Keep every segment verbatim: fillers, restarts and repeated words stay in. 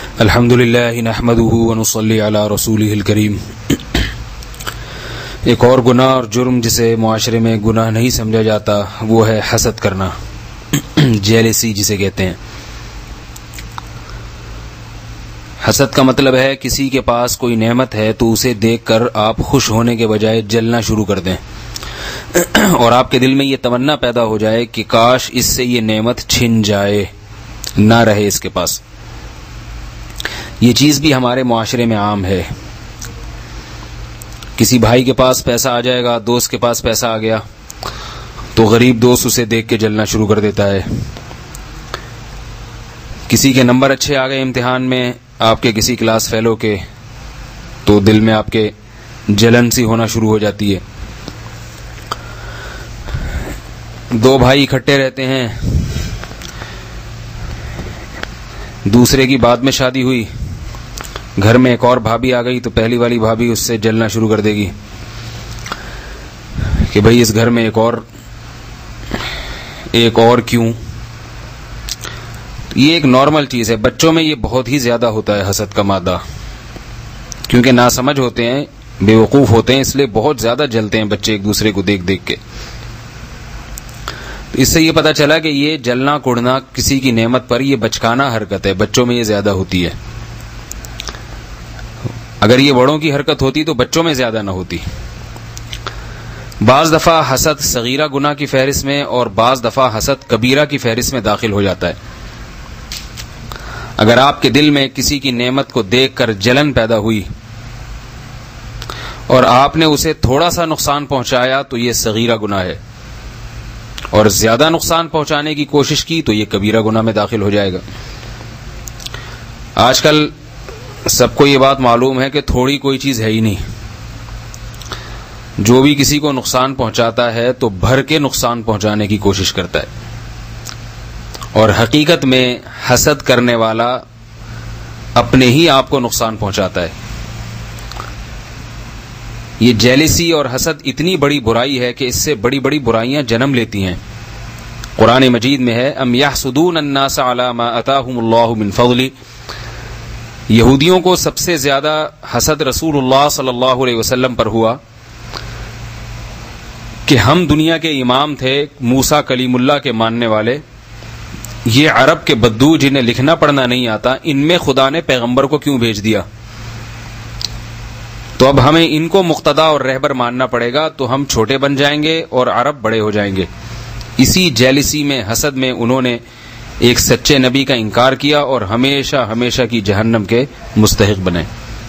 الحمد للہ نحمده ونصلی علی رسولہ الکریم۔ ایک اور گناہ اور جرم جسے معاشرے میں گناہ نہیں سمجھا جاتا وہ ہے حسد کرنا، جیلسی جسے کہتے ہیں۔ حسد کا مطلب ہے کسی کے پاس کوئی نعمت ہے تو اسے دیکھ کر آپ خوش ہونے کے بجائے جلنا شروع کر دیں، اور آپ کے دل میں یہ تمنا پیدا ہو جائے کہ کاش اس سے یہ نعمت چھن جائے، نہ رہے اس کے پاس۔ یہ چیز بھی ہمارے معاشرے میں عام ہے۔ کسی بھائی کے پاس پیسہ آ جائے گا، دوست کے پاس پیسہ آ گیا تو غریب دوست اسے دیکھ کے جلنا شروع کر دیتا ہے۔ کسی کے نمبر اچھے آ گئے امتحان میں، آپ کے کسی کلاس فیلو کے، تو دل میں آپ کے جلن سی ہونا شروع ہو جاتی ہے۔ دو بھائی اکٹھے رہتے ہیں، دوسرے کی بعد میں شادی ہوئی، گھر میں ایک اور بھابھی آ گئی تو پہلی والی بھابھی اس سے جلنا شروع کر دے گی کہ بھئی اس گھر میں ایک اور ایک اور کیوں۔ یہ ایک نارمل چیز ہے، بچوں میں یہ بہت ہی زیادہ ہوتا ہے حسد کا مادہ، کیونکہ ناسمجھ ہوتے ہیں، بے وقوف ہوتے ہیں، اس لیے بہت زیادہ جلتے ہیں بچے ایک دوسرے کو دیکھ دیکھ کے۔ اس سے یہ پتا چلا کہ یہ جلنا کوڑنا کسی کی نعمت پر یہ بچکانہ حرکت ہے، بچوں میں یہ زیادہ ہوتی ہے۔ اگر یہ بڑوں کی حرکت ہوتی تو بچوں میں زیادہ نہ ہوتی۔ بعض دفعہ حسد صغیرہ گناہ کی فہرست میں اور بعض دفعہ حسد کبیرہ کی فہرست میں داخل ہو جاتا ہے۔ اگر آپ کے دل میں کسی کی نعمت کو دیکھ کر جلن پیدا ہوئی اور آپ نے اسے تھوڑا سا نقصان پہنچایا تو یہ صغیرہ گناہ ہے، اور زیادہ نقصان پہنچانے کی کوشش کی تو یہ کبیرہ گناہ میں داخل ہو جائے گا۔ آج کل سب کو یہ بات معلوم ہے کہ تھوڑی کوئی چیز ہے ہی نہیں، جو بھی کسی کو نقصان پہنچاتا ہے تو بھر کے نقصان پہنچانے کی کوشش کرتا ہے، اور حقیقت میں حسد کرنے والا اپنے ہی آپ کو نقصان پہنچاتا ہے۔ یہ جیلسی اور حسد اتنی بڑی برائی ہے کہ اس سے بڑی بڑی برائیاں جنم لیتی ہیں۔ قرآن مجید میں ہے ام یحسدون الناس علی ما آتاہم اللہ من فضل۔ یہودیوں کو سب سے زیادہ حسد رسول اللہ صلی اللہ علیہ وسلم پر ہوا کہ ہم دنیا کے امام تھے، موسیٰ کلیم اللہ کے ماننے والے، یہ عرب کے بدو جنہیں لکھنا پڑھنا نہیں آتا، ان میں خدا نے پیغمبر کو کیوں بھیج دیا؟ تو اب ہمیں ان کو مقتدا اور رہبر ماننا پڑے گا تو ہم چھوٹے بن جائیں گے اور عرب بڑے ہو جائیں گے۔ اسی جیلسی میں، حسد میں انہوں نے ایک سچے نبی کا انکار کیا اور ہمیشہ ہمیشہ کی جہنم کے مستحق بنے۔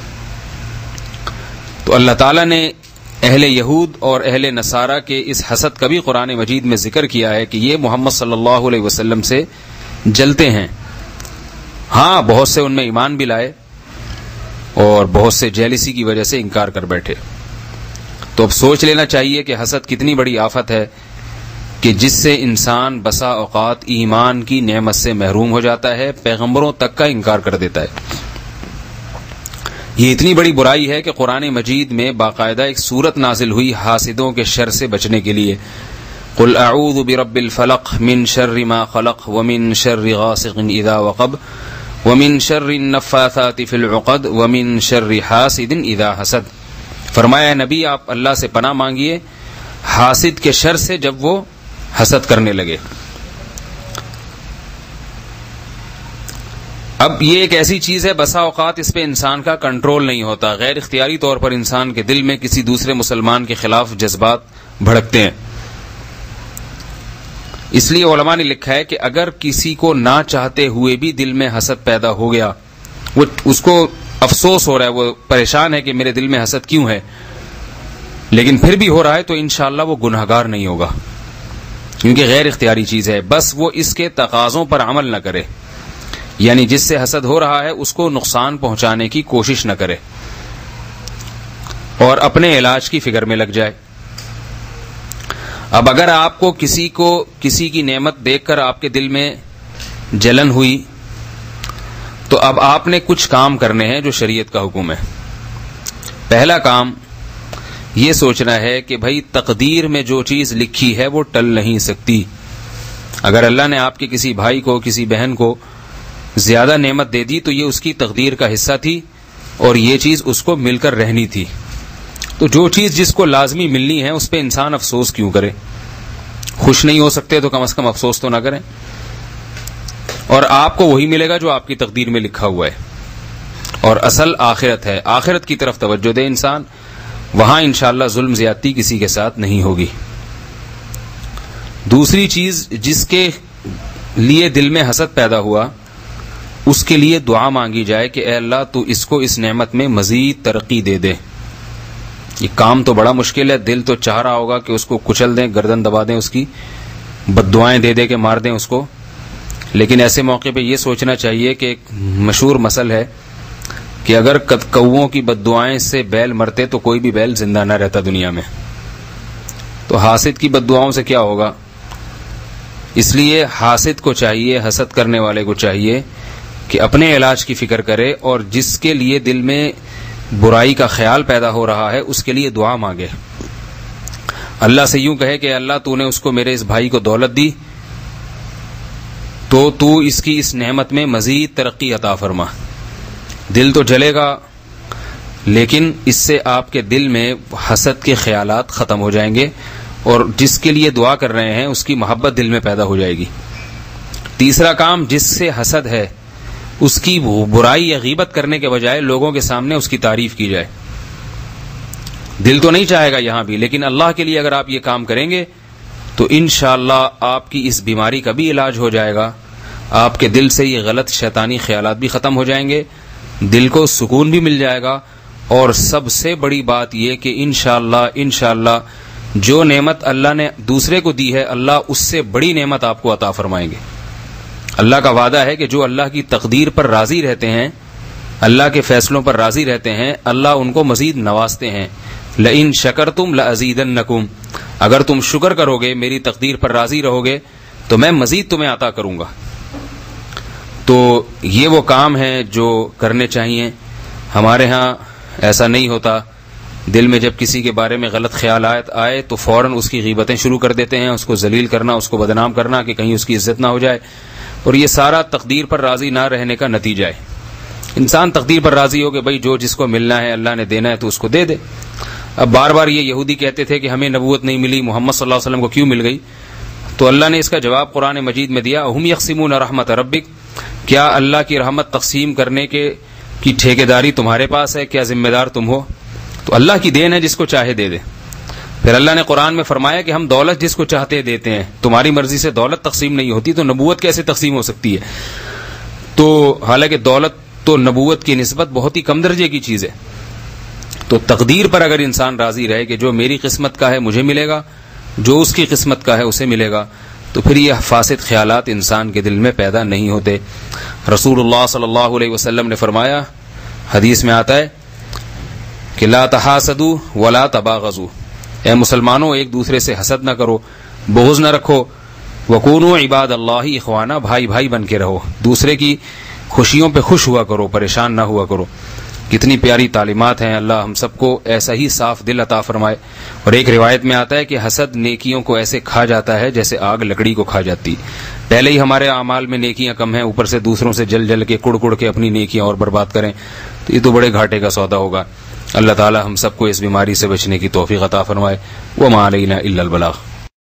تو اللہ تعالیٰ نے اہل یہود اور اہل نصارہ کے اس حسد کا بھی قرآن مجید میں ذکر کیا ہے کہ یہ محمد صلی اللہ علیہ وسلم سے جلتے ہیں۔ ہاں، بہت سے ان میں ایمان بھی لائے اور بہت سے جیلسی کی وجہ سے انکار کر بیٹھے۔ تو اب سوچ لینا چاہیے کہ حسد کتنی بڑی آفت ہے کہ جس سے انسان بسا اوقات ایمان کی نعمت سے محروم ہو جاتا ہے، پیغمبروں تک کا انکار کر دیتا ہے۔ یہ اتنی بڑی برائی ہے کہ قرآن مجید میں باقاعدہ ایک سورت نازل ہوئی حاسدوں کے شر سے بچنے کے لیے۔ قل اعوذ برب الفلق من شر ما خلق ومن شر غاسق اذا وقب ومن شر النفاثات فی العقد ومن شر حاسد اذا حسد۔ فرمایا نبی آپ اللہ سے پناہ مانگیے حاسد کے شر سے جب وہ حسد کرنے لگے۔ اب یہ ایک ایسی چیز ہے، بسا اوقات اس پہ انسان کا کنٹرول نہیں ہوتا، غیر اختیاری طور پر انسان کے دل میں کسی دوسرے مسلمان کے خلاف جذبات بھڑکتے ہیں۔ اس لیے علماء نے لکھا ہے کہ اگر کسی کو نہ چاہتے ہوئے بھی دل میں حسد پیدا ہو گیا، وہ اس کو افسوس ہو رہا ہے، وہ پریشان ہے کہ میرے دل میں حسد کیوں ہے، لیکن پھر بھی ہو رہا ہے، تو انشاءاللہ وہ گنہگار نہیں ہوگا، کیونکہ غیر اختیاری چیز ہے۔ بس وہ اس کے تقاضوں پر عمل نہ کرے، یعنی جس سے حسد ہو رہا ہے اس کو نقصان پہنچانے کی کوشش نہ کرے اور اپنے علاج کی فکر میں لگ جائے۔ اب اگر آپ کو کسی کو کسی کی نعمت دیکھ کر آپ کے دل میں جلن ہوئی تو اب آپ نے کچھ کام کرنے ہیں جو شریعت کا حکم ہے۔ پہلا کام یہ سوچنا ہے کہ بھائی تقدیر میں جو چیز لکھی ہے وہ ٹل نہیں سکتی۔ اگر اللہ نے آپ کے کسی بھائی کو، کسی بہن کو زیادہ نعمت دے دی تو یہ اس کی تقدیر کا حصہ تھی اور یہ چیز اس کو مل کر رہنی تھی. تو جو چیز جس کو لازمی ملنی ہے اس پہ انسان افسوس کیوں کرے؟ خوش نہیں ہو سکتے تو کم از کم افسوس تو نہ کریں. اور آپ کو وہی ملے گا جو آپ کی تقدیر میں لکھا ہوا ہے. اور اصل آخرت ہے، آخرت کی طرف توجہ دے انسان، وہاں انشاءاللہ ظلم زیادتی کسی کے ساتھ نہیں ہوگی. دوسری چیز، جس کے لیے دل میں حسد پیدا ہوا اس کے لیے دعا مانگی جائے کہ اے اللہ تو اس کو اس نعمت میں مزید ترقی دے دے. یہ کام تو بڑا مشکل ہے، دل تو چاہ رہا ہوگا کہ اس کو کچل دیں، گردن دبا دیں، اس کی بد دعائیں دے دے کے مار دیں اس کو. لیکن ایسے موقع پہ یہ سوچنا چاہیے کہ ایک مشہور مثل ہے کہ اگر کوؤں کی بد دعائیں سے بیل مرتے تو کوئی بھی بیل زندہ نہ رہتا دنیا میں. تو حاسد کی بد دعاؤں سے کیا ہوگا؟ اس لیے حاسد کو چاہیے، حسد کرنے والے کو چاہیے کہ اپنے علاج کی فکر کرے اور جس کے لیے دل میں برائی کا خیال پیدا ہو رہا ہے اس کے لیے دعا مانگے. اللہ سے یوں کہے کہ اللہ تو نے اس کو، میرے اس بھائی کو دولت دی تو تو اس کی اس نعمت میں مزید ترقی عطا فرما. دل تو جلے گا لیکن اس سے آپ کے دل میں حسد کے خیالات ختم ہو جائیں گے اور جس کے لیے دعا کر رہے ہیں اس کی محبت دل میں پیدا ہو جائے گی. تیسرا کام، جس سے حسد ہے اس کی برائی یا غیبت کرنے کے بجائے لوگوں کے سامنے اس کی تعریف کی جائے. دل تو نہیں چاہے گا یہاں بھی، لیکن اللہ کے لیے اگر آپ یہ کام کریں گے تو انشاءاللہ آپ کی اس بیماری کا بھی علاج ہو جائے گا. آپ کے دل سے یہ غلط شیطانی خیالات بھی ختم ہو جائیں گے، دل کو سکون بھی مل جائے گا. اور سب سے بڑی بات یہ کہ انشاءاللہ انشاءاللہ جو نعمت اللہ نے دوسرے کو دی ہے اللہ اس سے بڑی نعمت آپ کو عطا فرمائیں گے. اللہ کا وعدہ ہے کہ جو اللہ کی تقدیر پر راضی رہتے ہیں، اللہ کے فیصلوں پر راضی رہتے ہیں، اللہ ان کو مزید نوازتے ہیں. لئن شکرتم لازیدنکم، اگر تم شکر کرو گے، میری تقدیر پر راضی رہو گے تو میں مزید تمہیں عطا کروں گا. تو یہ وہ کام ہیں جو کرنے چاہیے. ہمارے ہاں ایسا نہیں ہوتا. دل میں جب کسی کے بارے میں غلط خیالات آئے تو فوراً اس کی غیبتیں شروع کر دیتے ہیں، اس کو ذلیل کرنا، اس کو بدنام کرنا کہ کہیں اس کی عزت نہ ہو جائے. اور یہ سارا تقدیر پر راضی نہ رہنے کا نتیجہ ہے. انسان تقدیر پر راضی ہو کہ بھائی جو جس کو ملنا ہے اللہ نے دینا ہے تو اس کو دے دے. اب بار بار یہ یہودی کہتے تھے کہ ہمیں نبوت نہیں ملی، محمد صلی اللہ علیہ وسلم کو کیوں مل گئی؟ تو اللہ نے اس کا جواب قرآن مجید میں دیا، اہم یقسمون رحمت ربک، کیا اللہ کی رحمت تقسیم کرنے کے کی ٹھیکیداری تمہارے پاس ہے؟ کیا ذمہ دار تم ہو؟ تو اللہ کی دین ہے، جس کو چاہے دے دے. پھر اللہ نے قرآن میں فرمایا کہ ہم دولت جس کو چاہتے دیتے ہیں. تمہاری مرضی سے دولت تقسیم نہیں ہوتی تو نبوت کیسے تقسیم ہو سکتی ہے؟ تو حالانکہ دولت تو نبوت کی نسبت بہت ہی کم درجے کی چیز ہے. تو تقدیر پر اگر انسان راضی رہے کہ جو میری قسمت کا ہے مجھے ملے گا، جو اس کی قسمت کا ہے اسے ملے گا، تو پھر یہ فاسد خیالات انسان کے دل میں پیدا نہیں ہوتے. رسول اللہ صلی اللہ علیہ وسلم نے فرمایا، حدیث میں آتا ہے کہ لا تحاسدوا ولا تباغضوا، اے مسلمانوں ایک دوسرے سے حسد نہ کرو، بغض نہ رکھو. وکونوا عباد اللہ اخوانا، بھائی بھائی بن کے رہو، دوسرے کی خوشیوں پہ خوش ہوا کرو، پریشان نہ ہوا کرو. کتنی پیاری تعلیمات ہیں. اللہ ہم سب کو ایسا ہی صاف دل عطا فرمائے. اور ایک روایت میں آتا ہے کہ حسد نیکیوں کو ایسے کھا جاتا ہے جیسے آگ لکڑی کو کھا جاتی. پہلے ہی ہمارے اعمال میں نیکیاں کم ہیں، اوپر سے دوسروں سے جل جل کے کڑ کڑ کے اپنی نیکیاں اور برباد کریں تو یہ تو بڑے گھاٹے کا سودا ہوگا. اللہ تعالی ہم سب کو اس بیماری سے بچنے کی توفیق عطا فرمائے. وما علینا الا البلاغ.